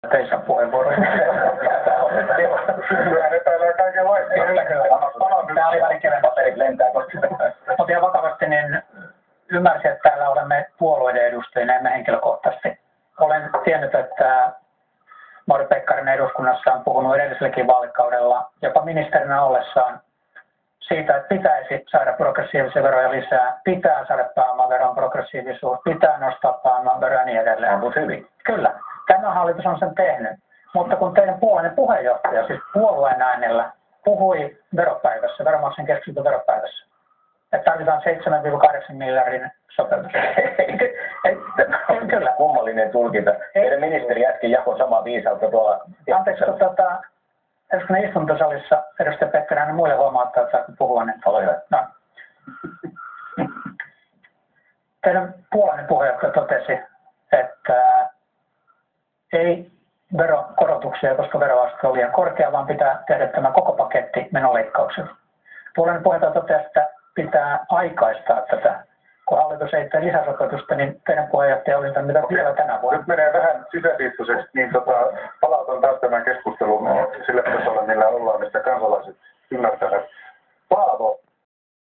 teidän puheenvuoroja. Kyllä ne täällä kaikenlaista. Tämä oli välikäden paperit lentää. Mutta ihan vakavasti, niin ymmärsin, että täällä olemme puolueiden edustajina, emme henkilökohtaisesti. Olen tiennyt, että Mauri Pekkarinen eduskunnassa on puhunut edelliselläkin vaalikaudella, jopa ministerinä ollessaan, siitä, että pitäisi saada progressiivisia veroja lisää, pitää saada pääomaveron progressiivisuus, pitää nostaa pääomaveroa ja niin edelleen. On hyvin. Kyllä. Tämä hallitus on sen tehnyt. Mutta kun teidän puolueen puheenjohtaja, siis puolueen äänellä, puhui veropäivässä, veronmaksajan keskustelun veropäivässä, että tarvitaan 7,8 miljardin sopeutus. Kyllä. Kummallinen tulkinta. Teidän ministeri äsken jakoi samaa viisautta tuolla. Anteeksi, kun eduskunnan istuntosalissa edustaja Pekkarinen muille huomauttaa, että saako puhua, niin ole hyvä. No. Teidän puolueen puheenjohtaja totesi, että ei verokorotuksia, koska veroaste on liian korkea, vaan pitää tehdä tämä koko paketti menoleikkauksella. Puolueen puheenjohtaja totesi, että pitää aikaistaa tätä. Kun hallitus ei tee lisäsopeutusta, niin teidän puheenjohtaja oli mitä vielä tänä vuonna. Nyt menee vähän sisäpiistoiseksi, niin palautan taas tämän keskustelun sille tasolle,